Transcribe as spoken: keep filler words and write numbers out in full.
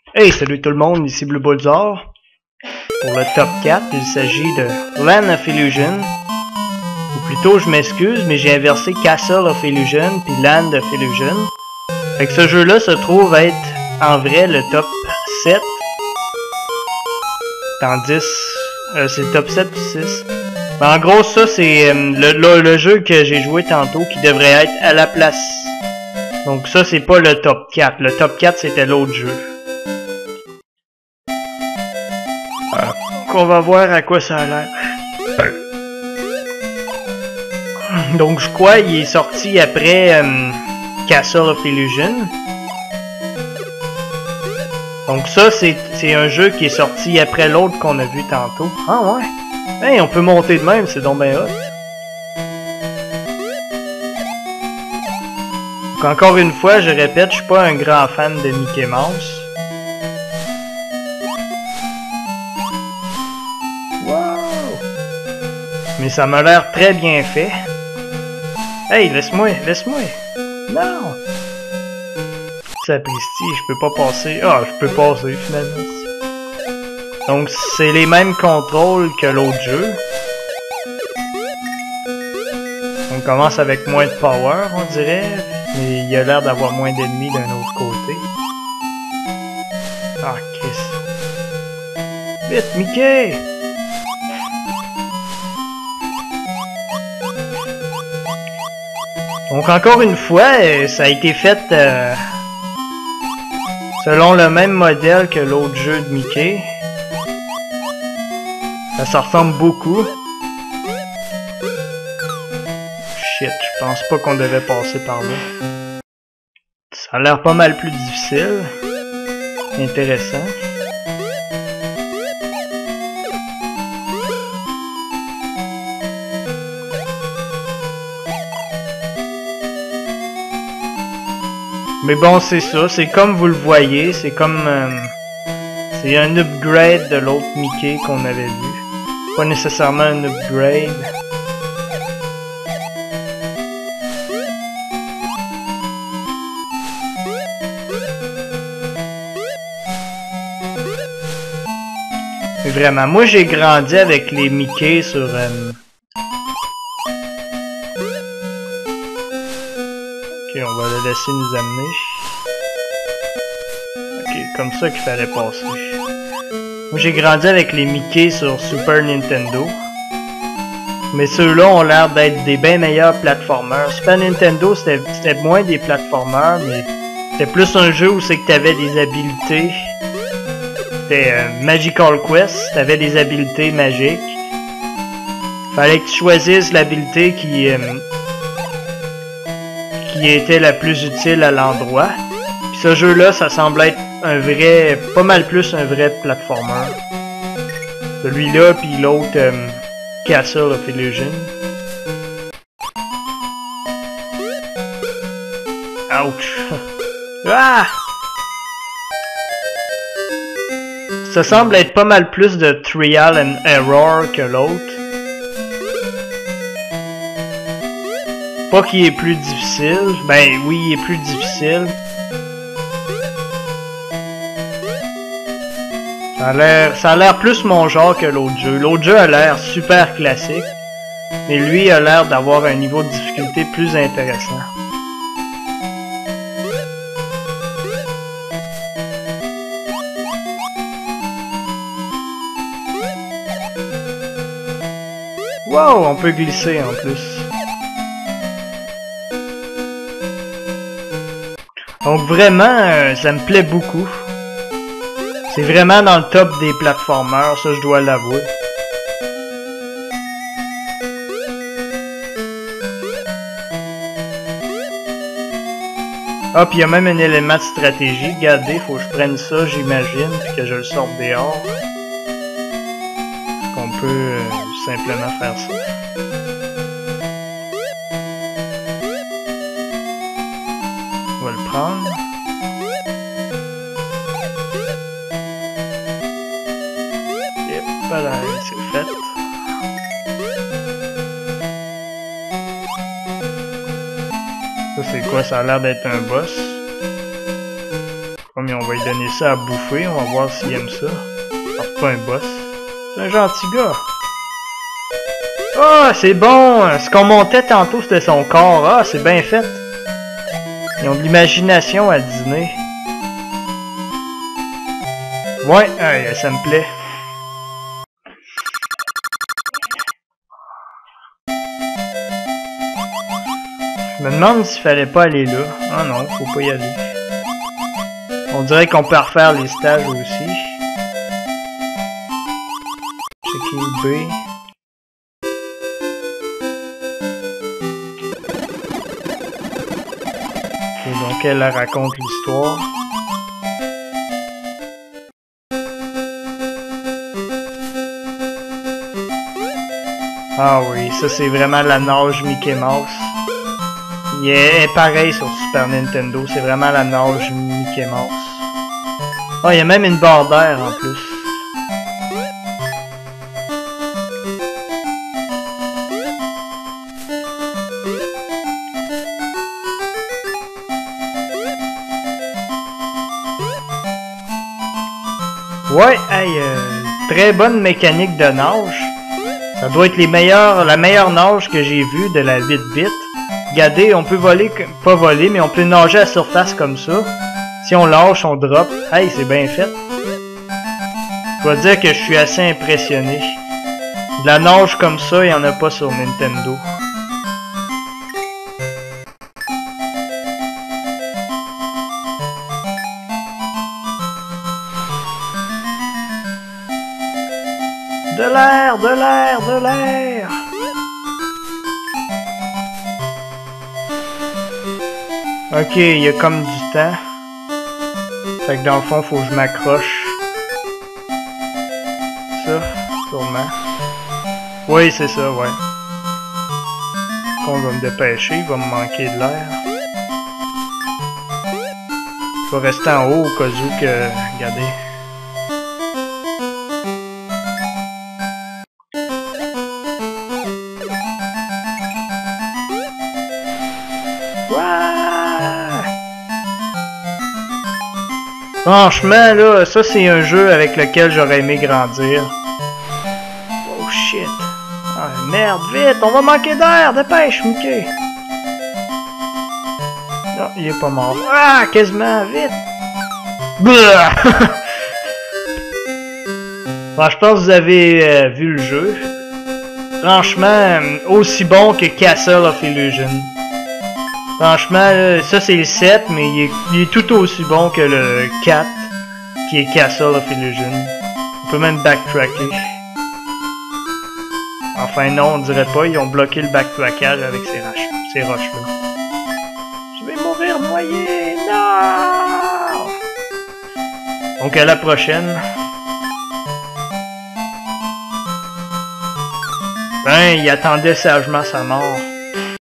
Hey, salut tout le monde, ici Blue Bullsar. Pour le top quatre, il s'agit de Land of Illusion. Ou plutôt, je m'excuse, mais j'ai inversé Castle of Illusion puis Land of Illusion. Fait que ce jeu-là se trouve être en vrai le top sept. Tandis, euh, c'est le top sept puis six. Mais en gros, ça c'est euh, le, le, le jeu que j'ai joué tantôt qui devrait être à la place. Donc ça, c'est pas le top quatre. Le top quatre, c'était l'autre jeu. On va voir à quoi ça a l'air. Donc je crois qu'il est sorti après euh, Castle of Illusion. Donc ça c'est un jeu qui est sorti après l'autre qu'on a vu tantôt. Ah ouais. Hey, on peut monter de même, c'est donc ben hot. Donc encore une fois, je répète, je suis pas un grand fan de Mickey Mouse. Mais ça m'a l'air très bien fait. Hey, laisse-moi, laisse-moi. Non. Sapristi, je peux pas passer. Ah, je peux passer finalement. Donc c'est les mêmes contrôles que l'autre jeu. On commence avec moins de power, on dirait. Mais il y a l'air d'avoir moins d'ennemis d'un autre côté. Ah, Chris. Vite, Mickey! Donc encore une fois, ça a été fait euh, selon le même modèle que l'autre jeu de Mickey. Ça se ressemble beaucoup. Shit, je pense pas qu'on devait passer par là. Ça a l'air pas mal plus difficile. Intéressant. Mais bon, c'est ça, c'est comme vous le voyez, c'est comme... Euh, c'est un upgrade de l'autre Mickey qu'on avait vu. Pas nécessairement un upgrade. Mais vraiment, moi j'ai grandi avec les Mickey sur... Euh, Ok, on va le laisser nous amener. Ok, comme ça qu'il fallait passer. Moi j'ai grandi avec les Mickey sur Super Nintendo. Mais ceux-là ont l'air d'être des bien meilleurs platformers. Super Nintendo c'était moins des platformers, mais c'était plus un jeu où c'est que t'avais des habiletés. C'était euh, Magical Quest, t'avais des habiletés magiques. Fallait que tu choisisses l'habileté qui... Euh, qui était la plus utile à l'endroit. Puis ce jeu-là, ça semble être un vrai, pas mal plus un vrai platformer. Celui-là, puis l'autre, euh, Castle of Illusion. Ouch! Ah! Ça semble être pas mal plus de trial and error que l'autre. Pas qu'il est plus difficile. Ben oui, il est plus difficile. Ça a l'air, ça a l'air plus mon genre que l'autre jeu. L'autre jeu a l'air super classique. Mais lui a l'air d'avoir un niveau de difficulté plus intéressant. Wow, on peut glisser en plus. Donc vraiment, euh, ça me plaît beaucoup. C'est vraiment dans le top des platformers, ça je dois l'avouer. Ah, puis il y a même un élément de stratégie. Regardez, faut que je prenne ça, j'imagine, puis que je le sorte dehors. Est-ce qu'on peut euh, simplement faire ça? On va le prendre. Et voilà, c'est fait. Ça c'est quoi? Ça a l'air d'être un boss. Comme ils on va lui donner ça à bouffer. On va voir s'il aime ça. Ah, c'est pas un boss. C'est un gentil gars. Ah, c'est bon! Ce qu'on montait tantôt, c'était son corps. Ah, c'est bien fait. Ils ont de l'imagination à Disney. Ouais, hey, ça me plaît. Je me demande s'il fallait pas aller là. Ah non, faut pas y aller. On dirait qu'on peut refaire les stages aussi. Checker B. Et donc elle raconte l'histoire. Ah oui, ça c'est vraiment la nage Mickey Mouse. Il est pareil sur Super Nintendo, c'est vraiment la nage Mickey Mouse. Ah, il y a même une barre d'air en plus. Ouais, hey, euh, très bonne mécanique de nage. Ça doit être les meilleurs, la meilleure nage que j'ai vue de la huit bits. Regardez, on peut voler, pas voler, mais on peut nager à la surface comme ça. Si on lâche, on drop. Hey, c'est bien fait. Je dois dire que je suis assez impressionné. De la nage comme ça, il n'y en a pas sur Nintendo. De l'air, de l'air, de l'air. Ok, il y a comme du temps. Fait que dans le fond, faut que je m'accroche. Ça, sûrement. Oui, c'est ça, ouais. On va me dépêcher, il va me manquer de l'air. Je vais rester en haut au cas où que... Regardez. Franchement, là, ça c'est un jeu avec lequel j'aurais aimé grandir. Oh shit. Ah, merde, vite, on va manquer d'air, dépêche, Mickey. Non, il est pas mort. Ah, quasiment, vite. Bon, je pense que vous avez euh, vu le jeu. Franchement, aussi bon que Castle of Illusion. Franchement, là, ça c'est le sept, mais il est, il est tout aussi bon que le quatre, qui est Castle of Illusion. On peut même backtracker. Enfin non, on dirait pas, ils ont bloqué le backtrackage avec ces, roches, ces roches-là. Je vais mourir noyé, non! Donc à la prochaine. Ben, il attendait sagement sa mort.